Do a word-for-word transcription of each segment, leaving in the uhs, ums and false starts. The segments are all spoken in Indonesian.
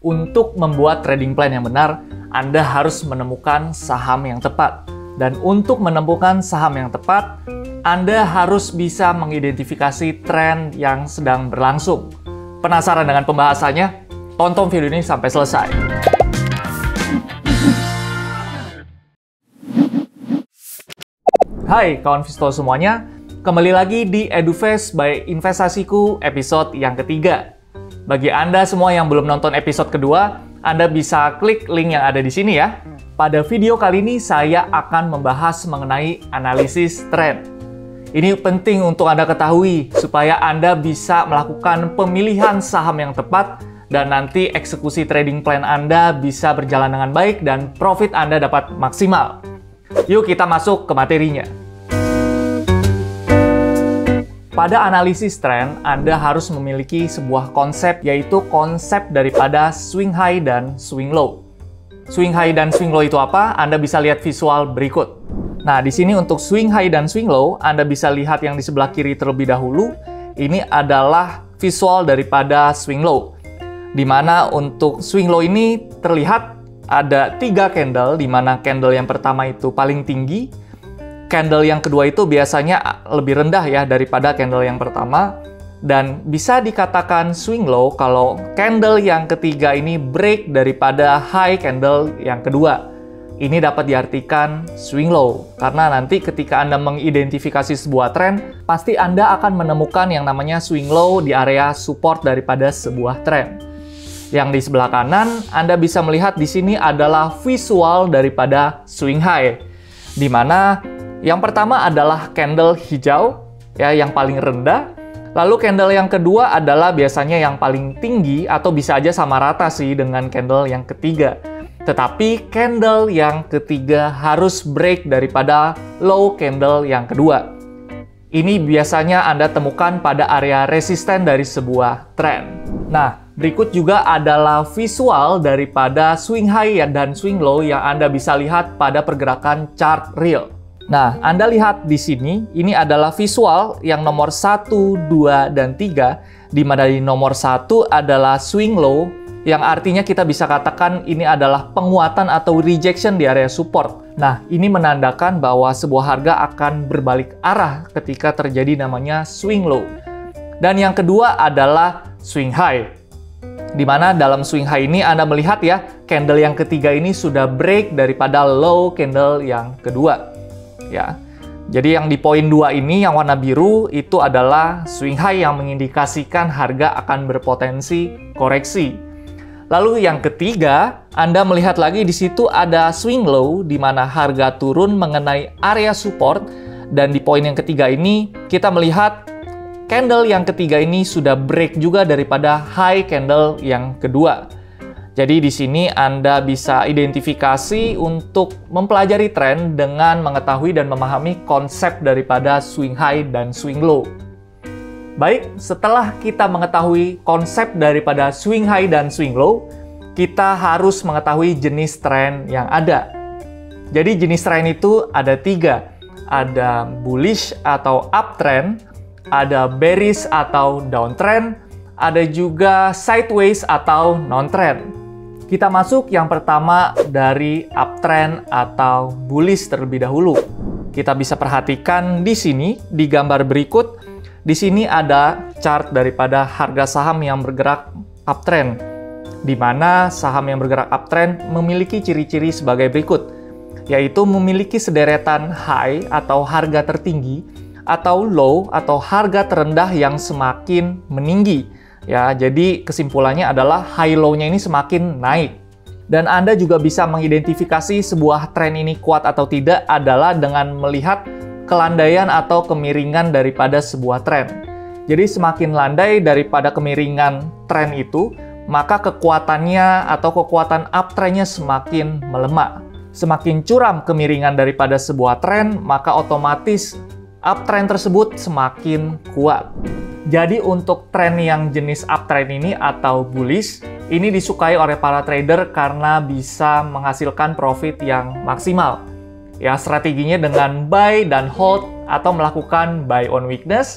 Untuk membuat trading plan yang benar, Anda harus menemukan saham yang tepat. Dan untuk menemukan saham yang tepat, Anda harus bisa mengidentifikasi tren yang sedang berlangsung. Penasaran dengan pembahasannya? Tonton video ini sampai selesai. Hai kawan Visto semuanya, kembali lagi di EduFast by Investasiku episode yang ketiga. Bagi Anda semua yang belum nonton episode kedua, Anda bisa klik link yang ada di sini ya. Pada video kali ini saya akan membahas mengenai analisis tren. Ini penting untuk Anda ketahui supaya Anda bisa melakukan pemilihan saham yang tepat dan nanti eksekusi trading plan Anda bisa berjalan dengan baik dan profit Anda dapat maksimal. Yuk kita masuk ke materinya. Pada analisis tren, Anda harus memiliki sebuah konsep, yaitu konsep daripada swing high dan swing low. Swing high dan swing low itu apa? Anda bisa lihat visual berikut. Nah, di sini untuk swing high dan swing low, Anda bisa lihat yang di sebelah kiri terlebih dahulu. Ini adalah visual daripada swing low. Di mana untuk swing low ini terlihat ada tiga candle, di mana candle yang pertama itu paling tinggi, candle yang kedua itu biasanya lebih rendah ya daripada candle yang pertama, dan bisa dikatakan swing low kalau candle yang ketiga ini break daripada high candle yang kedua. Ini dapat diartikan swing low, karena nanti ketika Anda mengidentifikasi sebuah tren, pasti Anda akan menemukan yang namanya swing low di area support daripada sebuah tren. Yang di sebelah kanan, Anda bisa melihat di sini adalah visual daripada swing high. Di mana yang pertama adalah candle hijau, ya, yang paling rendah. Lalu candle yang kedua adalah biasanya yang paling tinggi atau bisa aja sama rata sih dengan candle yang ketiga. Tetapi candle yang ketiga harus break daripada low candle yang kedua. Ini biasanya Anda temukan pada area resisten dari sebuah tren. Nah, berikut juga adalah visual daripada swing high dan swing low yang Anda bisa lihat pada pergerakan chart real. Nah, Anda lihat di sini, ini adalah visual yang nomor satu, dua, dan tiga, di mana di nomor satu adalah swing low, yang artinya kita bisa katakan ini adalah penguatan atau rejection di area support. Nah, ini menandakan bahwa sebuah harga akan berbalik arah ketika terjadi namanya swing low. Dan yang kedua adalah swing high. Di mana dalam swing high ini Anda melihat ya, candle yang ketiga ini sudah break daripada low candle yang kedua. Ya. Jadi yang di poin dua ini yang warna biru itu adalah swing high yang mengindikasikan harga akan berpotensi koreksi. Lalu yang ketiga, Anda melihat lagi di situ ada swing low di mana harga turun mengenai area support, dan di poin yang ketiga ini kita melihat candle yang ketiga ini sudah break juga daripada high candle yang kedua. Jadi di sini Anda bisa identifikasi untuk mempelajari tren dengan mengetahui dan memahami konsep daripada swing high dan swing low. Baik, setelah kita mengetahui konsep daripada swing high dan swing low, kita harus mengetahui jenis tren yang ada. Jadi jenis tren itu ada tiga. Ada bullish atau uptrend, ada bearish atau downtrend, ada juga sideways atau non-trend. Kita masuk yang pertama dari uptrend atau bullish terlebih dahulu. Kita bisa perhatikan di sini, di gambar berikut, di sini ada chart daripada harga saham yang bergerak uptrend, di mana saham yang bergerak uptrend memiliki ciri-ciri sebagai berikut, yaitu memiliki sederetan high atau harga tertinggi, atau low atau harga terendah yang semakin meninggi. Ya, jadi kesimpulannya adalah high low-nya ini semakin naik. Dan Anda juga bisa mengidentifikasi sebuah tren ini kuat atau tidak adalah dengan melihat kelandaian atau kemiringan daripada sebuah tren. Jadi semakin landai daripada kemiringan tren itu, maka kekuatannya atau kekuatan uptrendnya semakin melemah. Semakin curam kemiringan daripada sebuah tren, maka otomatis uptrend tersebut semakin kuat. Jadi untuk tren yang jenis uptrend ini atau bullish, ini disukai oleh para trader karena bisa menghasilkan profit yang maksimal. Ya, strateginya dengan buy dan hold atau melakukan buy on weakness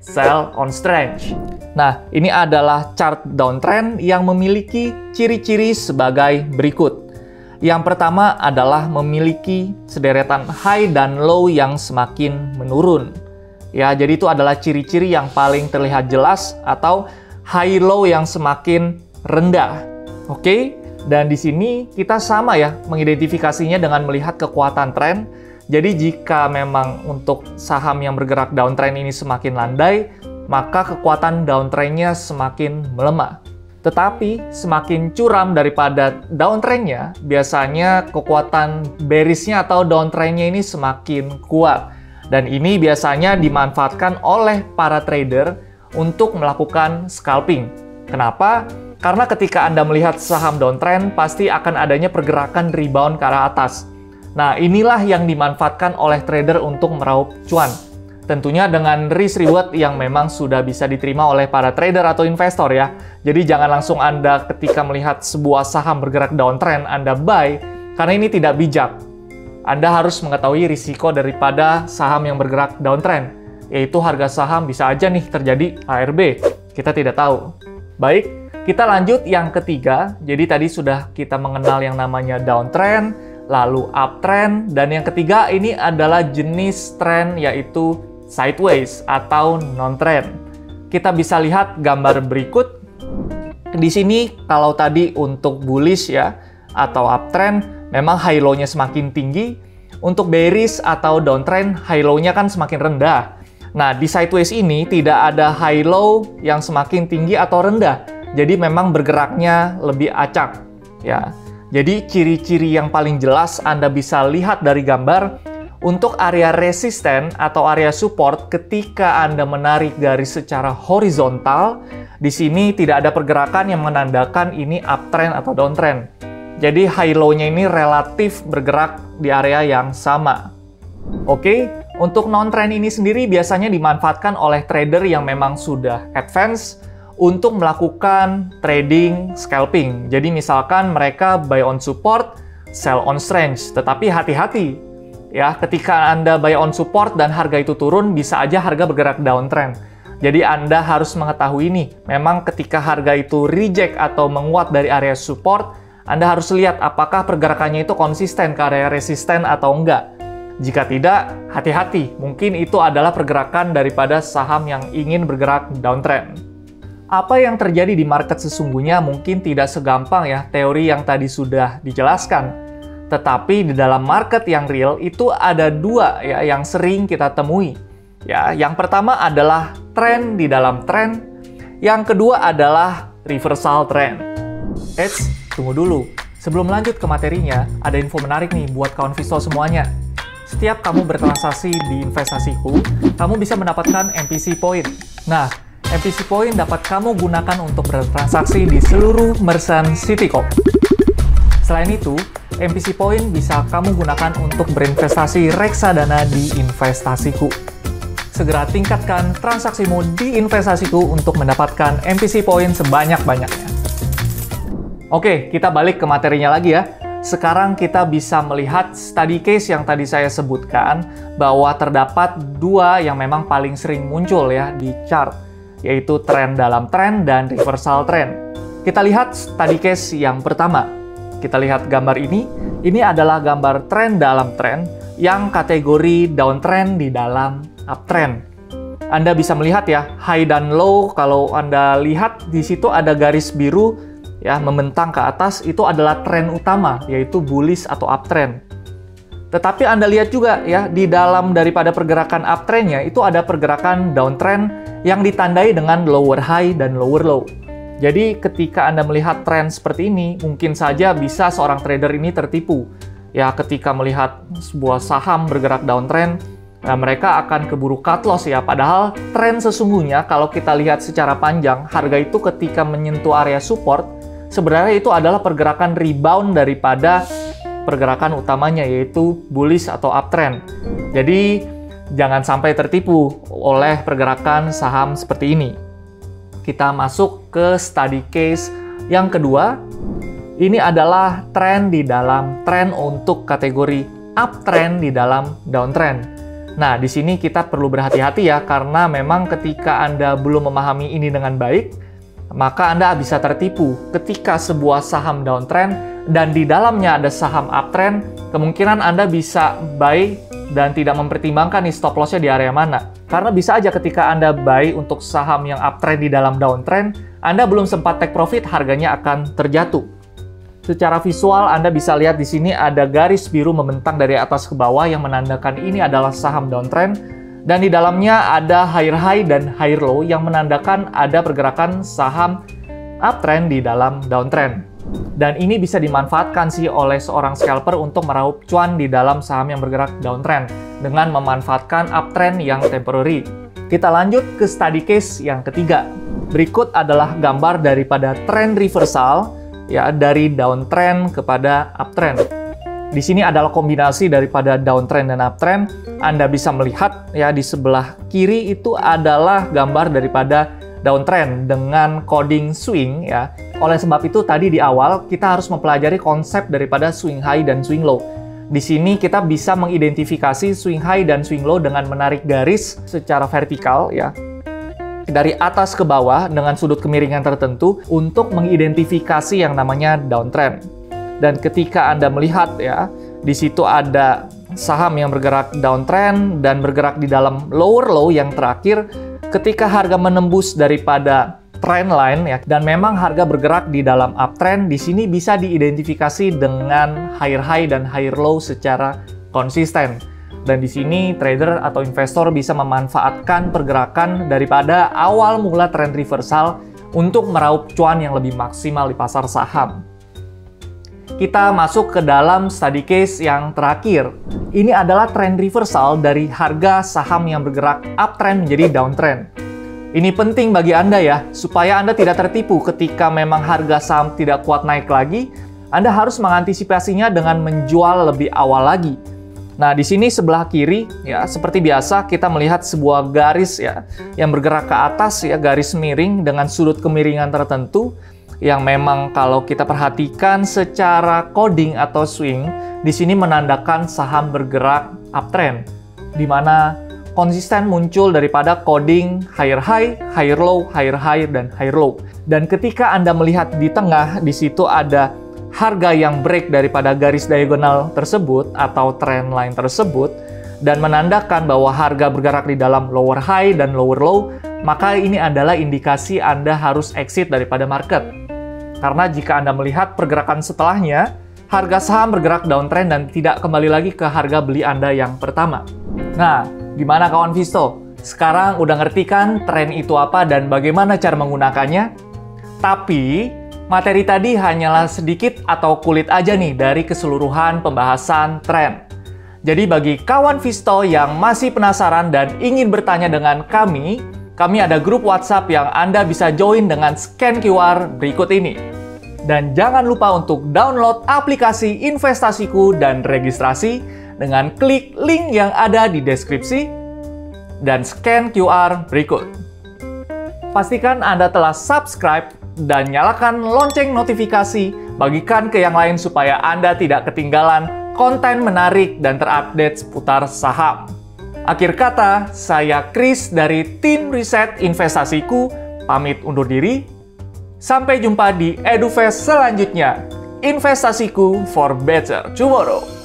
sell on strength. Nah, ini adalah chart downtrend yang memiliki ciri-ciri sebagai berikut. Yang pertama adalah memiliki sederetan high dan low yang semakin menurun. Ya, jadi itu adalah ciri-ciri yang paling terlihat jelas atau high low yang semakin rendah. Oke, dan di sini kita sama ya mengidentifikasinya dengan melihat kekuatan tren. Jadi jika memang untuk saham yang bergerak downtrend ini semakin landai, maka kekuatan downtrendnya semakin melemah. Tetapi semakin curam daripada downtrendnya, biasanya kekuatan bearishnya atau downtrendnya ini semakin kuat. Dan ini biasanya dimanfaatkan oleh para trader untuk melakukan scalping. Kenapa? Karena ketika Anda melihat saham downtrend, pasti akan adanya pergerakan rebound ke arah atas. Nah, inilah yang dimanfaatkan oleh trader untuk meraup cuan. Tentunya dengan risk reward yang memang sudah bisa diterima oleh para trader atau investor ya. Jadi jangan langsung Anda ketika melihat sebuah saham bergerak downtrend, Anda buy, karena ini tidak bijak. Anda harus mengetahui risiko daripada saham yang bergerak downtrend, yaitu harga saham bisa aja nih terjadi A R B. Kita tidak tahu. Baik, kita lanjut yang ketiga. Jadi tadi sudah kita mengenal yang namanya downtrend, lalu uptrend, dan yang ketiga ini adalah jenis trend yaitu sideways atau non-trend. Kita bisa lihat gambar berikut. Di sini kalau tadi untuk bullish ya atau uptrend memang high low-nya semakin tinggi. Untuk bearish atau downtrend high low-nya kan semakin rendah. Nah, di sideways ini tidak ada high low yang semakin tinggi atau rendah. Jadi memang bergeraknya lebih acak ya. Jadi ciri-ciri yang paling jelas Anda bisa lihat dari gambar. Untuk area resisten atau area support, ketika Anda menarik garis secara horizontal, di sini tidak ada pergerakan yang menandakan ini uptrend atau downtrend. Jadi high low-nya ini relatif bergerak di area yang sama. Oke, untuk non-trend ini sendiri biasanya dimanfaatkan oleh trader yang memang sudah advance untuk melakukan trading scalping. Jadi misalkan mereka buy on support, sell on strength, tetapi hati-hati. Ya, ketika Anda buy on support dan harga itu turun, bisa aja harga bergerak downtrend. Jadi Anda harus mengetahui nih, memang ketika harga itu reject atau menguat dari area support, Anda harus lihat apakah pergerakannya itu konsisten ke area resisten atau enggak. Jika tidak, hati-hati, mungkin itu adalah pergerakan daripada saham yang ingin bergerak downtrend. Apa yang terjadi di market sesungguhnya mungkin tidak segampang ya teori yang tadi sudah dijelaskan. Tetapi di dalam market yang real itu ada dua ya yang sering kita temui. Ya, yang pertama adalah tren di dalam tren, yang kedua adalah reversal trend. Eits, tunggu dulu. Sebelum lanjut ke materinya, ada info menarik nih buat kawan Visto semuanya. Setiap kamu bertransaksi di investasiku, kamu bisa mendapatkan M P C point. Nah, M P C point dapat kamu gunakan untuk bertransaksi di seluruh merchant Citicorp. Selain itu, M P C point bisa kamu gunakan untuk berinvestasi reksadana di investasiku. Segera tingkatkan transaksimu di investasiku untuk mendapatkan M P C point sebanyak-banyaknya. Oke, kita balik ke materinya lagi ya. Sekarang kita bisa melihat study case yang tadi saya sebutkan bahwa terdapat dua yang memang paling sering muncul ya di chart, yaitu tren dalam tren dan reversal trend. Kita lihat study case yang pertama. Kita lihat gambar ini, ini adalah gambar tren dalam tren yang kategori downtrend di dalam uptrend. Anda bisa melihat ya, high dan low, kalau Anda lihat di situ ada garis biru ya membentang ke atas, itu adalah tren utama, yaitu bullish atau uptrend. Tetapi Anda lihat juga ya, di dalam daripada pergerakan uptrendnya itu ada pergerakan downtrend yang ditandai dengan lower high dan lower low. Jadi ketika Anda melihat tren seperti ini, mungkin saja bisa seorang trader ini tertipu. Ya, ketika melihat sebuah saham bergerak downtrend, nah mereka akan keburu cut loss ya. Padahal tren sesungguhnya kalau kita lihat secara panjang, harga itu ketika menyentuh area support, sebenarnya itu adalah pergerakan rebound daripada pergerakan utamanya, yaitu bullish atau uptrend. Jadi jangan sampai tertipu oleh pergerakan saham seperti ini. Kita masuk ke study case yang kedua. Ini adalah tren di dalam tren untuk kategori uptrend di dalam downtrend. Nah, di sini kita perlu berhati-hati ya, karena memang ketika Anda belum memahami ini dengan baik, maka Anda bisa tertipu ketika sebuah saham downtrend dan di dalamnya ada saham uptrend, kemungkinan Anda bisa buy dan tidak mempertimbangkan nih stop loss-nya di area mana. Karena bisa aja ketika Anda buy untuk saham yang uptrend di dalam downtrend, Anda belum sempat take profit, harganya akan terjatuh. Secara visual, Anda bisa lihat di sini ada garis biru membentang dari atas ke bawah yang menandakan ini adalah saham downtrend. Dan di dalamnya ada higher high dan higher low yang menandakan ada pergerakan saham uptrend di dalam downtrend. Dan ini bisa dimanfaatkan sih oleh seorang scalper untuk meraup cuan di dalam saham yang bergerak downtrend dengan memanfaatkan uptrend yang temporary. Kita lanjut ke study case yang ketiga. Berikut adalah gambar daripada trend reversal ya dari downtrend kepada uptrend. Di sini adalah kombinasi daripada downtrend dan uptrend. Anda bisa melihat ya di sebelah kiri itu adalah gambar daripada downtrend dengan coding swing ya. Oleh sebab itu tadi di awal kita harus mempelajari konsep daripada swing high dan swing low. Di sini kita bisa mengidentifikasi swing high dan swing low dengan menarik garis secara vertikal ya, dari atas ke bawah dengan sudut kemiringan tertentu untuk mengidentifikasi yang namanya downtrend. Dan ketika Anda melihat ya, di situ ada saham yang bergerak downtrend dan bergerak di dalam lower low yang terakhir, ketika harga menembus daripada trend line ya, dan memang harga bergerak di dalam uptrend, di sini bisa diidentifikasi dengan higher high dan higher low secara konsisten. Dan di sini trader atau investor bisa memanfaatkan pergerakan daripada awal mula trend reversal untuk meraup cuan yang lebih maksimal di pasar saham. Kita masuk ke dalam study case yang terakhir. Ini adalah trend reversal dari harga saham yang bergerak uptrend menjadi downtrend. Ini penting bagi Anda ya, supaya Anda tidak tertipu ketika memang harga saham tidak kuat naik lagi. Anda harus mengantisipasinya dengan menjual lebih awal lagi. Nah, di sini sebelah kiri ya, seperti biasa kita melihat sebuah garis ya yang bergerak ke atas ya, garis miring dengan sudut kemiringan tertentu yang memang kalau kita perhatikan secara coding atau swing, di sini menandakan saham bergerak uptrend, di mana konsisten muncul daripada coding higher high, higher low, higher high, dan higher low. Dan ketika Anda melihat di tengah, di situ ada harga yang break daripada garis diagonal tersebut atau trend line tersebut, dan menandakan bahwa harga bergerak di dalam lower high dan lower low, maka ini adalah indikasi Anda harus exit daripada market. Karena jika Anda melihat pergerakan setelahnya, harga saham bergerak downtrend dan tidak kembali lagi ke harga beli Anda yang pertama. Nah, gimana kawan Visto? Sekarang udah ngerti kan tren itu apa dan bagaimana cara menggunakannya? Tapi, materi tadi hanyalah sedikit atau kulit aja nih dari keseluruhan pembahasan tren. Jadi bagi kawan Visto yang masih penasaran dan ingin bertanya dengan kami, kami ada grup WhatsApp yang Anda bisa join dengan scan Q R berikut ini. Dan jangan lupa untuk download aplikasi Investasiku dan registrasi dengan klik link yang ada di deskripsi dan scan Q R berikut. Pastikan Anda telah subscribe dan nyalakan lonceng notifikasi, bagikan ke yang lain supaya Anda tidak ketinggalan konten menarik dan terupdate seputar saham. Akhir kata, saya Chris dari tim riset Investasiku, pamit undur diri. Sampai jumpa di EduFest selanjutnya. Investasiku for better tomorrow.